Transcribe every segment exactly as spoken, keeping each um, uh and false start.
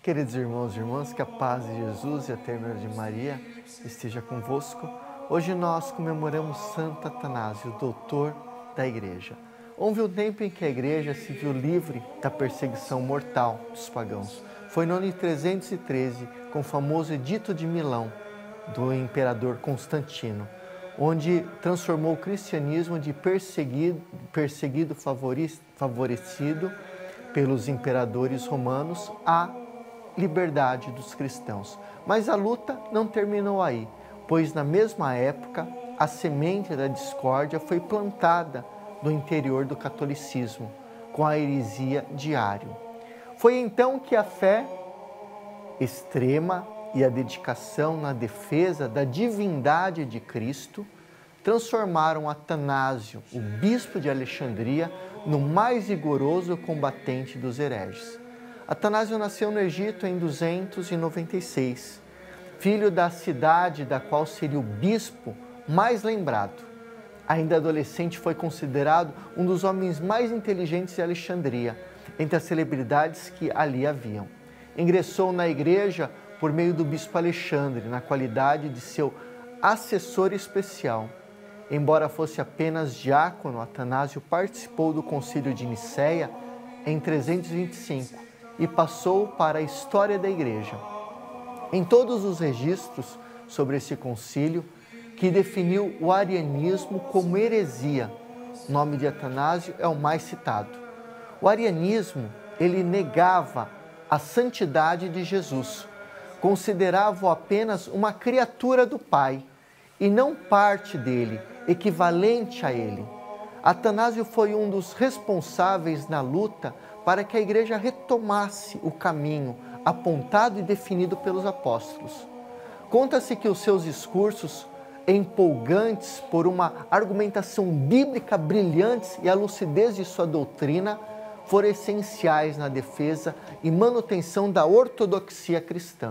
Queridos irmãos e irmãs, que a paz de Jesus e a ternura de Maria esteja convosco. Hoje nós comemoramos Santo Atanásio, doutor da Igreja. Houve um tempo em que a Igreja se viu livre da perseguição mortal dos pagãos. Foi no ano trezentos e treze, com o famoso Edito de Milão, do imperador Constantino, onde transformou o cristianismo de perseguido, perseguido favorecido pelos imperadores romanos a liberdade dos cristãos. Mas a luta não terminou aí, pois na mesma época a semente da discórdia foi plantada no interior do catolicismo, com a heresia de Ário. Foi então que a fé extrema e a dedicação na defesa da divindade de Cristo transformaram Atanásio, o bispo de Alexandria, no mais rigoroso combatente dos hereges. Atanásio nasceu no Egito em duzentos e noventa e seis, filho da cidade da qual seria o bispo mais lembrado. Ainda adolescente, foi considerado um dos homens mais inteligentes de Alexandria, entre as celebridades que ali haviam. Ingressou na igreja por meio do bispo Alexandre, na qualidade de seu assessor especial. Embora fosse apenas diácono, Atanásio participou do concílio de Nicéia em trezentos e vinte e cinco e passou para a história da igreja. Em todos os registros sobre esse concílio, que definiu o arianismo como heresia, o nome de Atanásio é o mais citado. O arianismo, ele negava a santidade de Jesus, considerava-o apenas uma criatura do Pai e não parte dele, equivalente a ele. Atanásio foi um dos responsáveis na luta para que a igreja retomasse o caminho apontado e definido pelos apóstolos. Conta-se que os seus discursos, empolgantes por uma argumentação bíblica brilhantes e a lucidez de sua doutrina, foram essenciais na defesa e manutenção da ortodoxia cristã.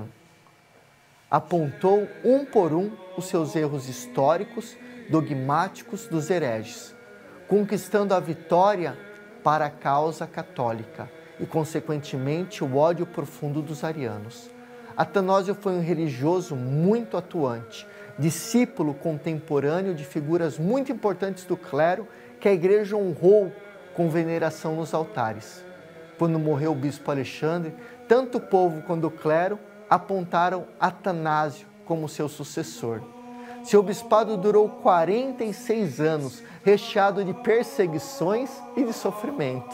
Apontou um por um os seus erros históricos, dogmáticos dos hereges, conquistando a vitória para a causa católica e, consequentemente, o ódio profundo dos arianos. Atanásio foi um religioso muito atuante, discípulo contemporâneo de figuras muito importantes do clero que a igreja honrou com veneração nos altares. Quando morreu o bispo Alexandre, tanto o povo quanto o clero apontaram Atanásio como seu sucessor. Seu bispado durou quarenta e seis anos, recheado de perseguições e de sofrimento.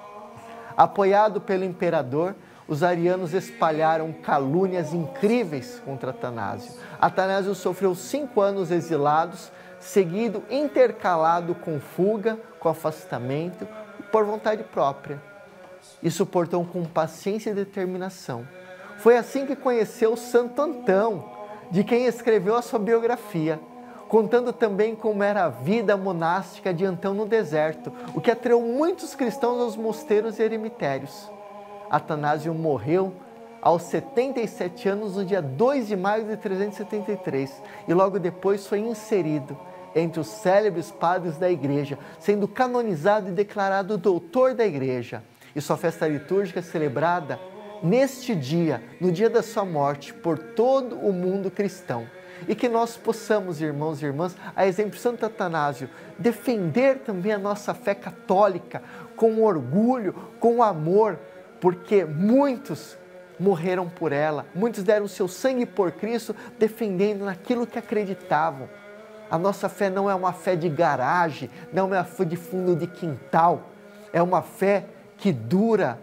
Apoiado pelo imperador, os arianos espalharam calúnias incríveis contra Atanásio. Atanásio sofreu cinco anos exilados, seguido intercalado com fuga, com afastamento, por vontade própria. E suportou com paciência e determinação. Foi assim que conheceu Santo Antão, de quem escreveu a sua biografia, contando também como era a vida monástica de Antão no deserto, o que atraiu muitos cristãos aos mosteiros e eremitérios. Atanásio morreu aos setenta e sete anos no dia dois de maio de trezentos e setenta e três e logo depois foi inserido entre os célebres padres da igreja, sendo canonizado e declarado doutor da igreja. E sua festa litúrgica é celebrada neste dia, no dia da sua morte, por todo o mundo cristão. E que nós possamos, irmãos e irmãs, a exemplo de Santo Atanásio, defender também a nossa fé católica com orgulho, com amor, porque muitos morreram por ela, muitos deram seu sangue por Cristo, defendendo naquilo que acreditavam. A nossa fé não é uma fé de garagem, não é uma fé de fundo de quintal, é uma fé que dura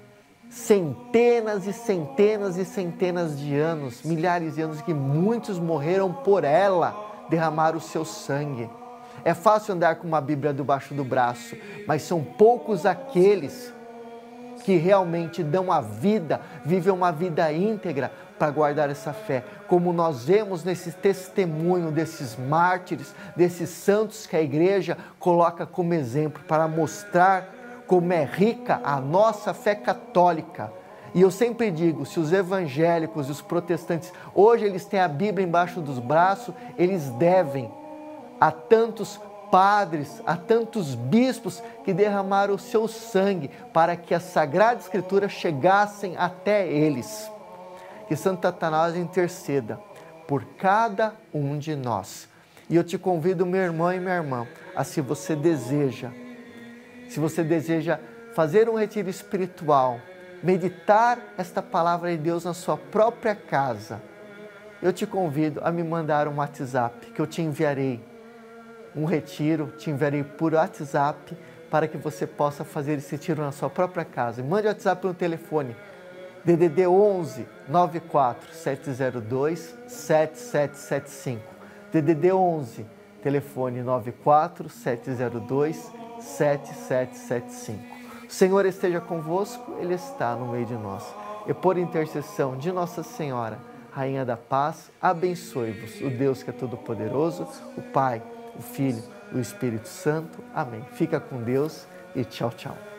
centenas e centenas e centenas de anos, milhares de anos, que muitos morreram por ela, derramaram o seu sangue. É fácil andar com uma Bíblia debaixo do braço, mas são poucos aqueles que realmente dão a vida, vivem uma vida íntegra para guardar essa fé. Como nós vemos nesse testemunho desses mártires, desses santos que a igreja coloca como exemplo para mostrar como é rica a nossa fé católica. E eu sempre digo, se os evangélicos e os protestantes, hoje eles têm a Bíblia embaixo dos braços, eles devem a tantos padres, a tantos bispos que derramaram o seu sangue para que a Sagrada Escritura chegassem até eles. que Santo Atanásio interceda por cada um de nós. E eu te convido, meu irmão e minha irmã, a se você deseja, se você deseja fazer um retiro espiritual, meditar esta palavra de Deus na sua própria casa, eu te convido a me mandar um WhatsApp, que eu te enviarei um retiro, te enviarei por WhatsApp, para que você possa fazer esse retiro na sua própria casa. Mande o WhatsApp no telefone D D D onze, nove quatro sete zero dois, sete sete sete cinco. D D D onze, telefone nove quatro sete zero dois, sete sete sete cinco. O Senhor esteja convosco, Ele está no meio de nós. E por intercessão de Nossa Senhora, Rainha da Paz, abençoe-vos o Deus que é todo-poderoso, o Pai, o Filho, o Espírito Santo. Amém. Fica com Deus e tchau, tchau.